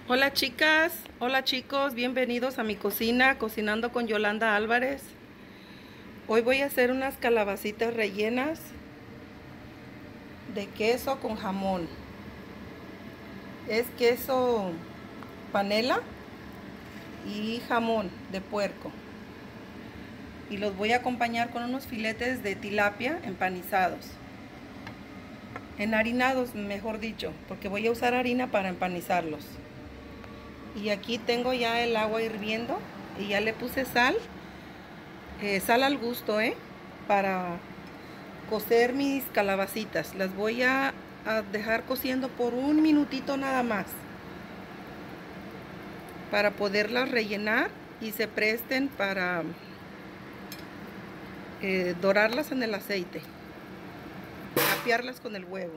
Hola chicas, hola chicos, bienvenidos a mi cocina, Cocinando con Yolanda Álvarez. Hoy voy a hacer unas calabacitas rellenas de queso con jamón. Es queso panela y jamón de puerco. Y los voy a acompañar con unos filetes de tilapia empanizados. Enharinados, mejor dicho, porque voy a usar harina para empanizarlos. Y aquí tengo ya el agua hirviendo y ya le puse sal. Sal al gusto, para cocer mis calabacitas. Las voy a dejar cociendo por un minutito nada más, para poderlas rellenar y se presten para dorarlas en el aceite, capearlas con el huevo.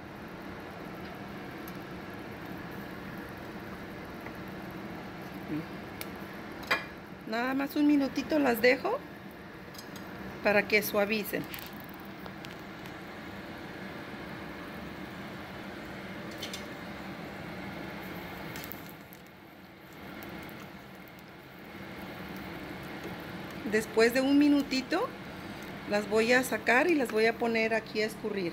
Nada más un minutito las dejo para que suavicen. Después de un minutito las voy a sacar y las voy a poner aquí a escurrir.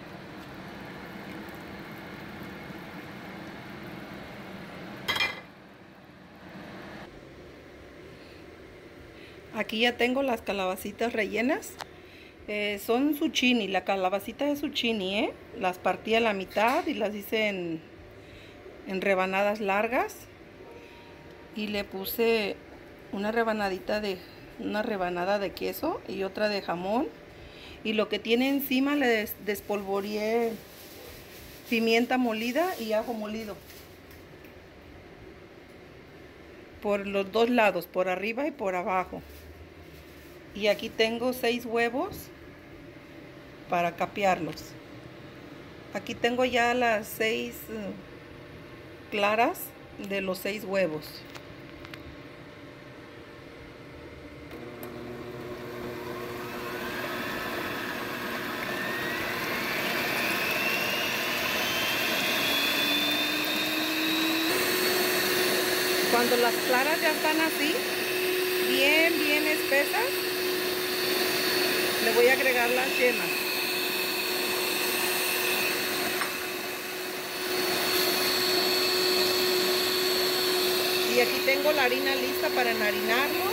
Aquí ya tengo las calabacitas rellenas. Son zucchini, la calabacita es zucchini, Las partí a la mitad y las hice en rebanadas largas. Y le puse una rebanada de queso y otra de jamón. Y lo que tiene encima le despolvoreé pimienta molida y ajo molido. Por los dos lados, por arriba y por abajo. Y aquí tengo 6 huevos para capearlos. Aquí tengo ya las 6 claras de los 6 huevos. Cuando las claras ya están así, bien espesas, le voy a agregar las yemas. Y aquí tengo la harina lista para enharinarlos.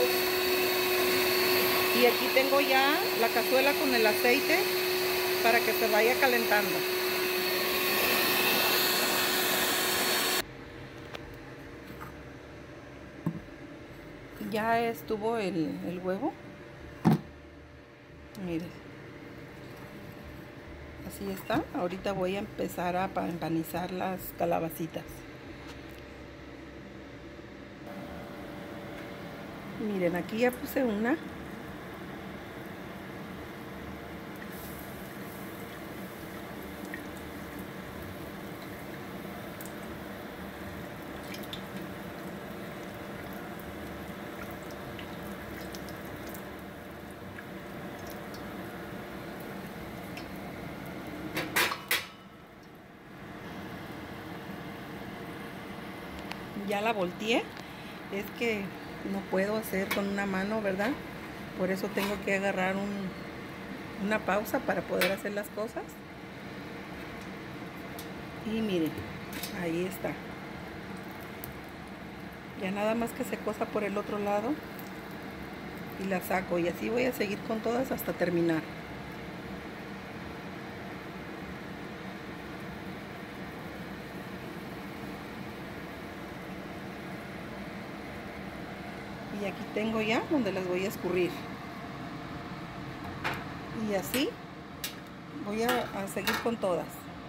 Y aquí tengo ya la cazuela con el aceite para que se vaya calentando. Ya estuvo el huevo. Miren. Así está. Ahorita voy a empezar a empanizar las calabacitas. Miren, aquí ya puse una. Ya la volteé. Es que no puedo hacer con una mano, ¿verdad? Por eso tengo que agarrar una pausa para poder hacer las cosas. Y miren, ahí está. Ya nada más que se cosa por el otro lado y la saco, y así voy a seguir con todas hasta terminar. Y aquí tengo ya donde las voy a escurrir. Y así voy a seguir con todas.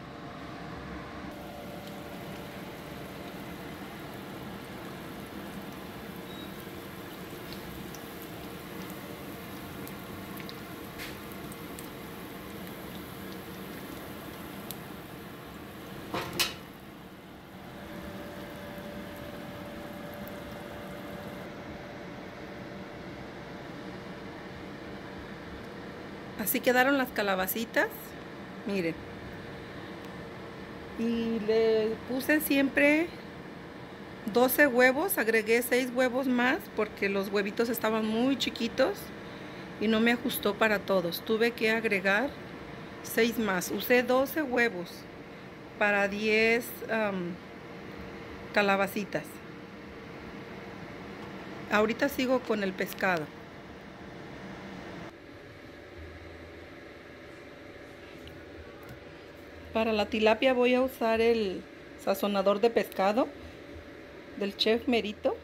Así quedaron las calabacitas. Miren. Y le puse siempre 12 huevos, agregué 6 huevos más porque los huevitos estaban muy chiquitos y no me ajustó para todos. Tuve que agregar 6 más. Usé 12 huevos para 10 calabacitas. Ahorita sigo con el pescado. Para la tilapia voy a usar el sazonador de pescado del Chef Merito.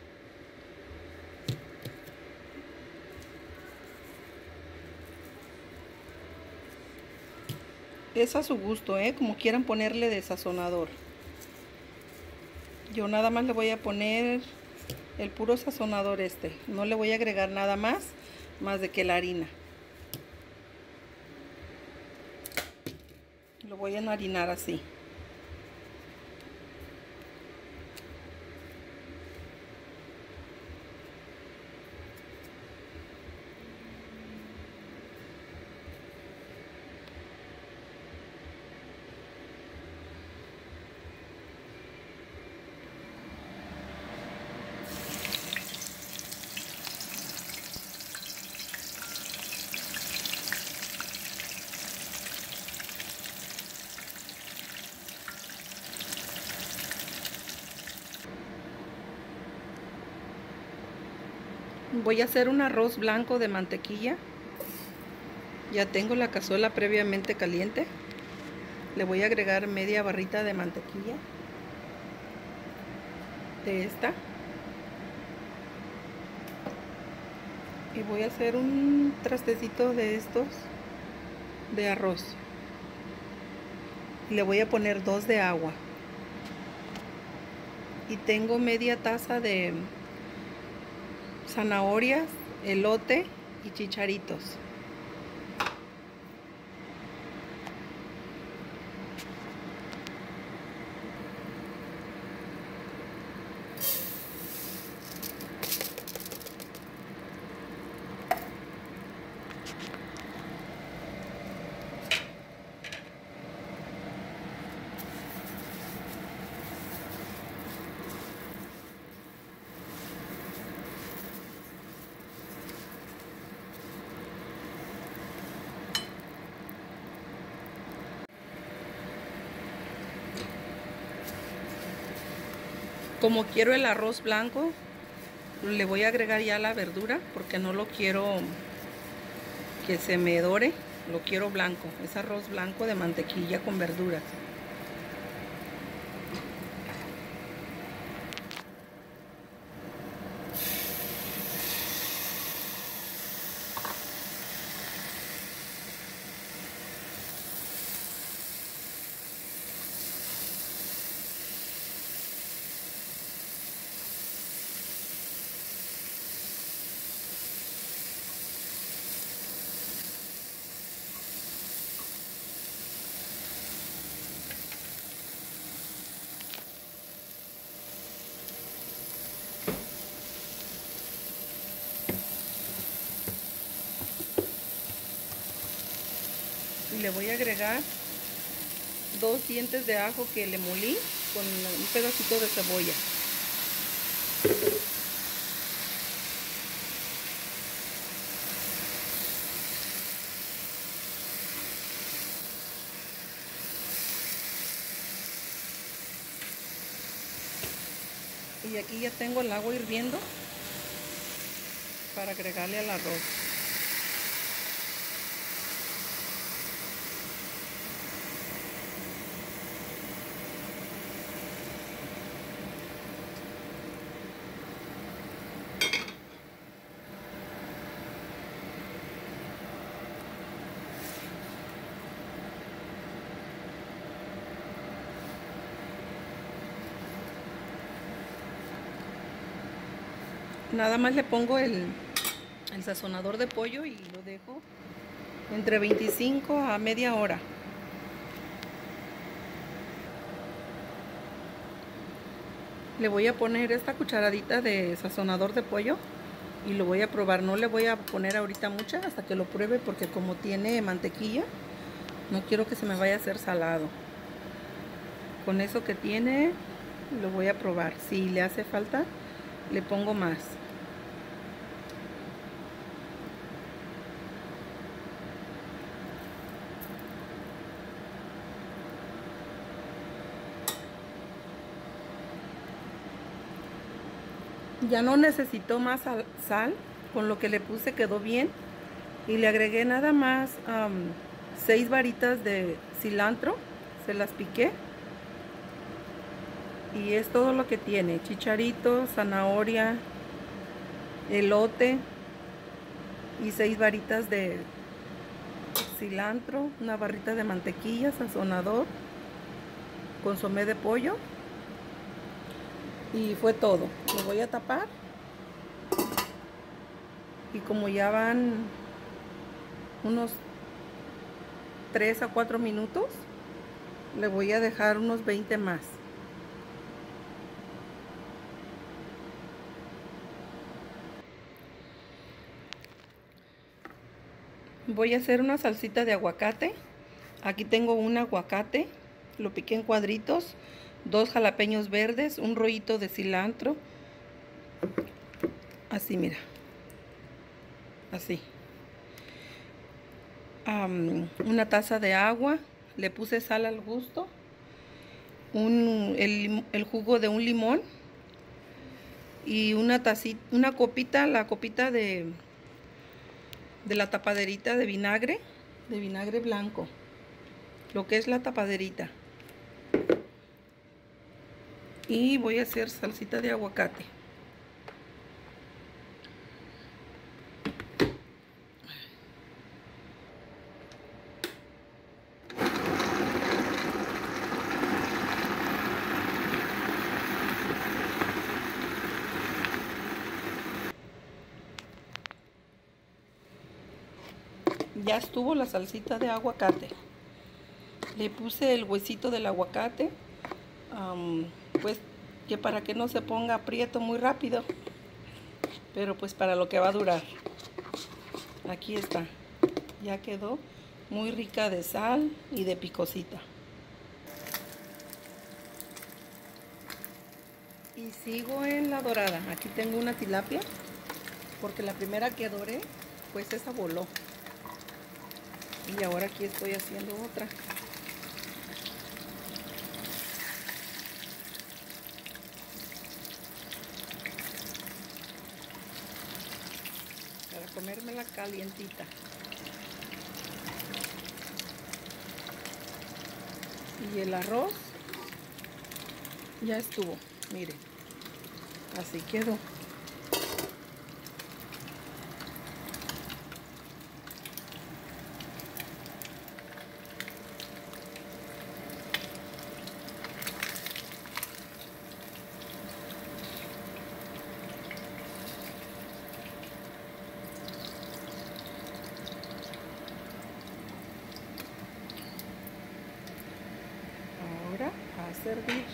Es a su gusto, como quieran ponerle de sazonador. Yo nada más le voy a poner el puro sazonador este. No le voy a agregar nada más de que la harina. Lo voy a enharinar así. Voy a hacer un arroz blanco de mantequilla. Ya tengo la cazuela previamente caliente. Le voy a agregar media barrita de mantequilla. De esta. Y voy a hacer un trastecito de estos de arroz. Y le voy a poner 2 de agua. Y tengo media taza de zanahorias, elote y chicharitos. Como quiero el arroz blanco, le voy a agregar ya la verdura porque no lo quiero que se me dore, lo quiero blanco. Es arroz blanco de mantequilla con verduras. Y le voy a agregar 2 dientes de ajo que le molí con un pedacito de cebolla. Y aquí ya tengo el agua hirviendo para agregarle al arroz. Nada más le pongo el sazonador de pollo y lo dejo entre 25 a media hora. Le voy a poner esta cucharadita de sazonador de pollo y lo voy a probar. No le voy a poner ahorita mucha hasta que lo pruebe porque como tiene mantequilla, no quiero que se me vaya a hacer salado. Con eso que tiene, Lo voy a probar. Si le hace falta, le pongo más. Ya no necesitó más sal, con lo que le puse quedó bien. Y le agregué nada más 6 varitas de cilantro, se las piqué. Y es todo lo que tiene: chicharito, zanahoria, elote y 6 varitas de cilantro, una barrita de mantequilla, sazonador, consomé de pollo. Y fue todo. Lo voy a tapar. Y como ya van unos 3 a 4 minutos, le voy a dejar unos 20 más. Voy a hacer una salsita de aguacate. Aquí tengo un aguacate, lo piqué en cuadritos, 2 jalapeños verdes, un rollito de cilantro, así mira, así. Una taza de agua, le puse sal al gusto, el jugo de un limón y una tacita, una copita, la copita de la tapaderita de vinagre blanco, lo que es la tapaderita. Y voy a hacer salsita de aguacate. Ya estuvo la salsita de aguacate. Le puse el huesito del aguacate, pues que para que no se ponga prieto muy rápido, pero pues para lo que va a durar. Aquí está, ya quedó muy rica de sal y de picosita. Y sigo en la dorada. Aquí tengo una tilapia, porque la primera que doré pues esa voló. Y ahora aquí estoy haciendo otra. Para comérmela calientita. Y el arroz ya estuvo, miren, así quedó. Ahora a servir.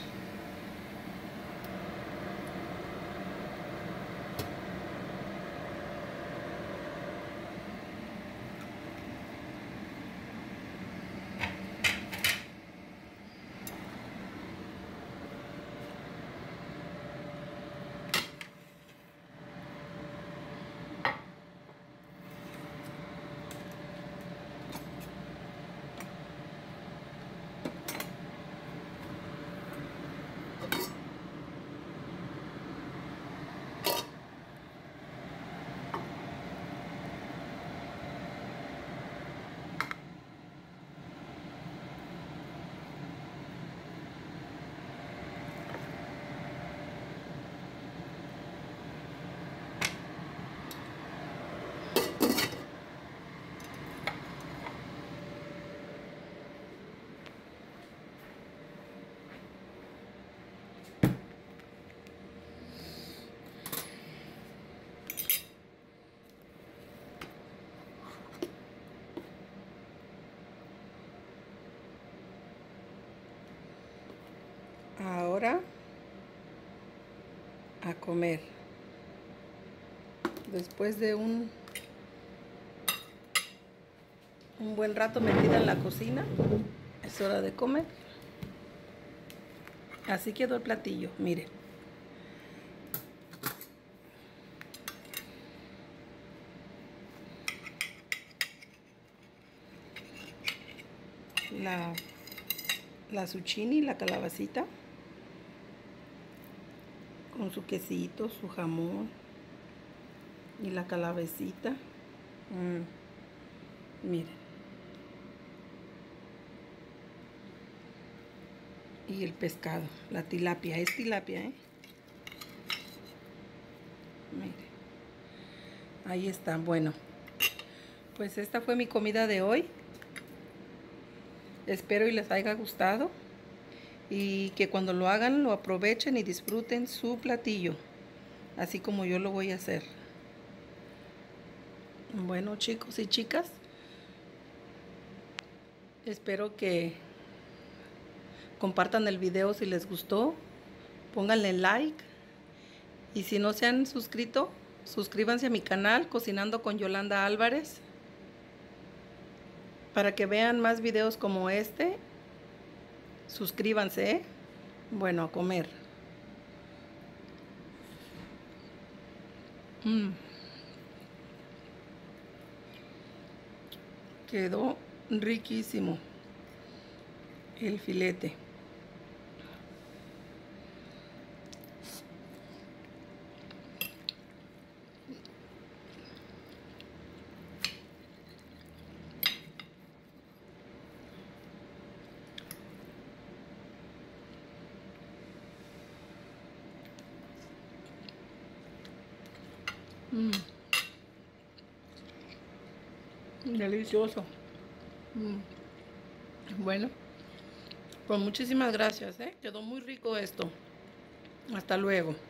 Ahora a comer. Después de un buen rato metida en la cocina, es hora de comer. Así quedó el platillo, miren. La zucchini, la calabacita, con su quesito, su jamón y la calabacita. Miren. Y el pescado, la tilapia, es tilapia, Miren. Ahí está, bueno. Pues esta fue mi comida de hoy. Espero y les haya gustado. Y que cuando lo hagan lo aprovechen y disfruten su platillo. Así como yo lo voy a hacer. Bueno, chicos y chicas. Espero que compartan el video si les gustó. Pónganle like. Y si no se han suscrito, suscríbanse a mi canal Cocinando con Yolanda Álvarez. Para que vean más videos como este. Suscríbanse, Bueno, a comer. Quedó riquísimo el filete. Delicioso. Bueno, pues muchísimas gracias, Quedó muy rico esto. Hasta luego.